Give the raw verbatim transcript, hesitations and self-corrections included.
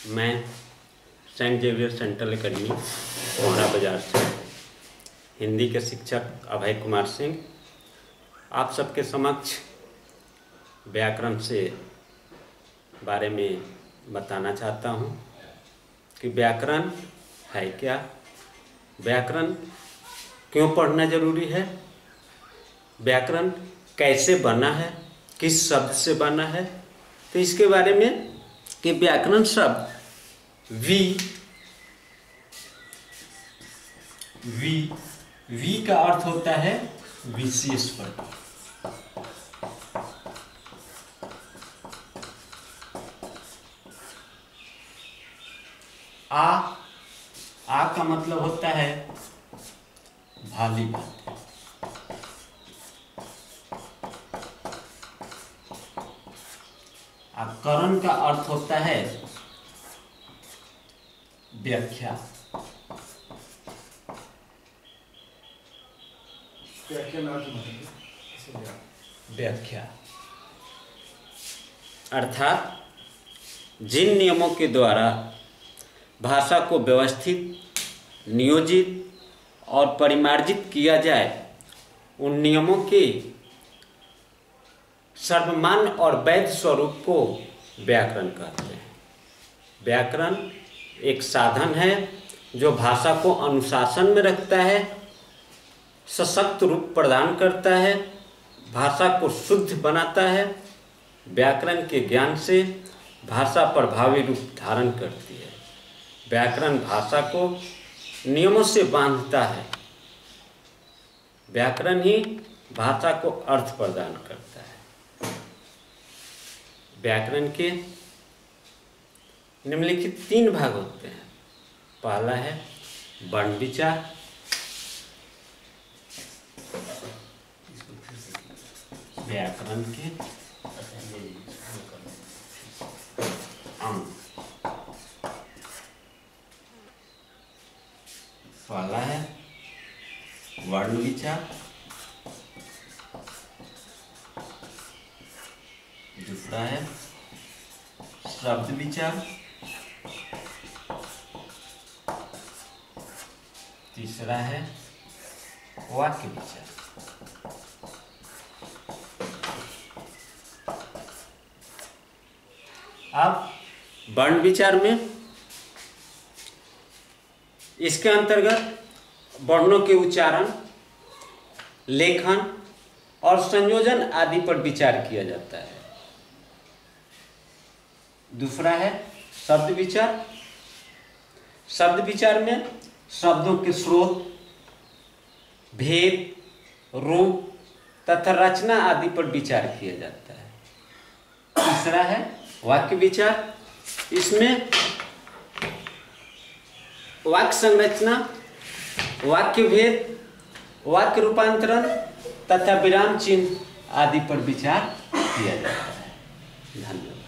मैं Saint Xavier central academy कोहरा बाजार से हिंदी के शिक्षक अभय कुमार सिंह आप सबके समक्ष व्याकरण से बारे में बताना चाहता हूँ कि व्याकरण है क्या, व्याकरण क्यों पढ़ना जरूरी है, व्याकरण कैसे बना है, किस शब्द से बना है। तो इसके बारे में कि व्याकरण शब्द वी वी वी का अर्थ होता है विशेष प्रकार। आ आ का मतलब होता है भाली भांति। आ करण का अर्थ होता है व्याख्या। व्याख्या अर्थात जिन नियमों के द्वारा भाषा को व्यवस्थित, नियोजित और परिमार्जित किया जाए, उन नियमों के सर्वमान्य और वैध स्वरूप को व्याकरण कहते हैं। व्याकरण एक साधन है जो भाषा को अनुशासन में रखता है, सशक्त रूप प्रदान करता है, भाषा को शुद्ध बनाता है। व्याकरण के ज्ञान से भाषा प्रभावी रूप धारण करती है। व्याकरण भाषा को नियमों से बांधता है। व्याकरण ही भाषा को अर्थ प्रदान करता है। व्याकरण के निम्नलिखित तीन भाग होते हैं। पहला है वर्ण विचार, व्याकरण के अंग। पहला है वर्ण विचार, दूसरा है शब्द विचार, तीसरा है वाक्य विचार। अब वर्ण विचार में इसके अंतर्गत वर्णों के उच्चारण, लेखन और संयोजन आदि पर विचार किया जाता है। दूसरा है शब्द विचार। शब्द विचार में शब्दों के स्रोत, भेद, रूप तथा रचना आदि पर विचार किया जाता है। तीसरा है वाक्य विचार। इसमें वाक्य संरचना, वाक्य भेद, वाक्य रूपांतरण तथा विराम चिन्ह आदि पर विचार किया जाता है। धन्यवाद।